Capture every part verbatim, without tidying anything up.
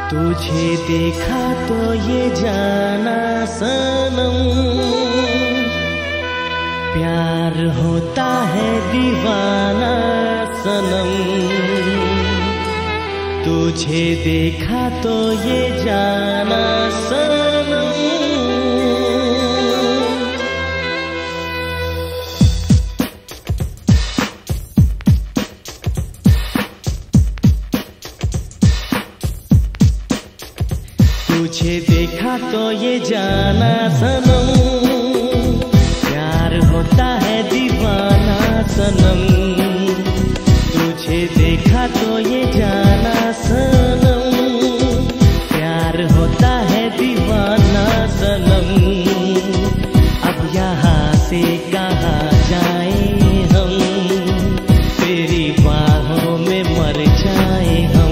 तुझे देखा तो ये जाना सनम, प्यार होता है दीवाना सनम। तुझे देखा तो ये जाना सनम। तुझे देखा तो ये जाना सनम, प्यार होता है दीवाना सनम। तुझे देखा तो ये जाना सनम, प्यार होता है दीवाना सनम। अब यहाँ से कहाँ जाए हम, तेरी बाहों में मर जाए हम।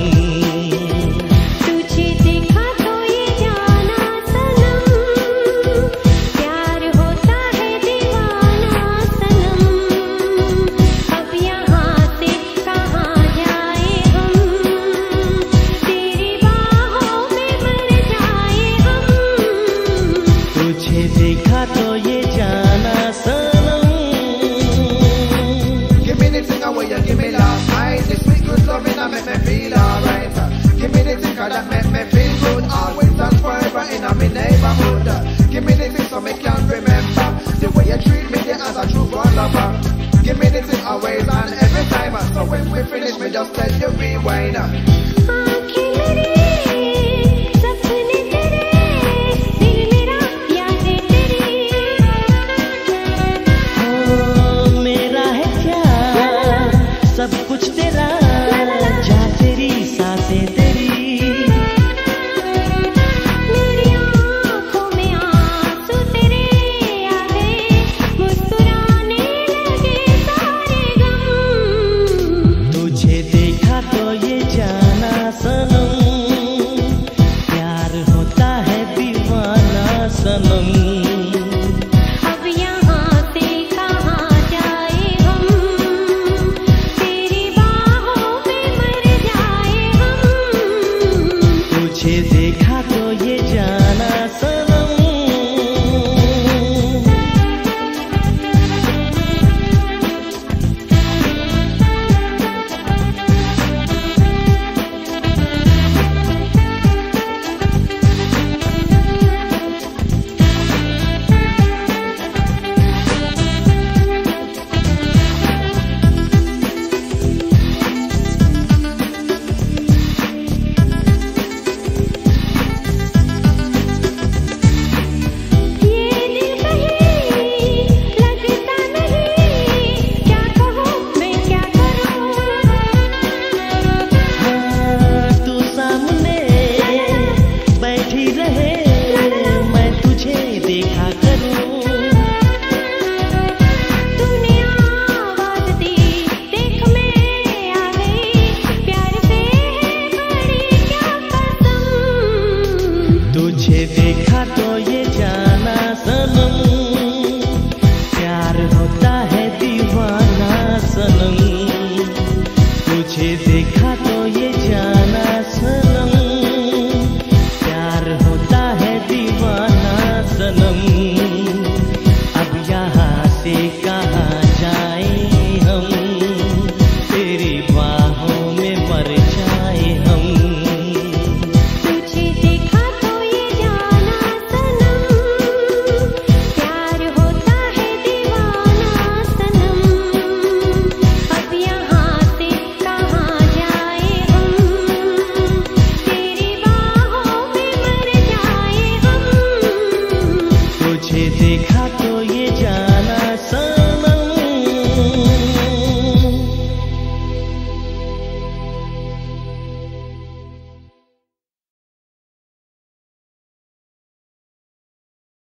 देखा तो ये जाना सनम। Give me the thing away you give me last night. This sweet good loving that make me feel alright. Give me the thing that make me feel good. Always and forever in my neighborhood. Give me the thing so me can remember the way you treat me there as a true born lover. Give me the thing always and every time. So when we finish me just tell you rewind.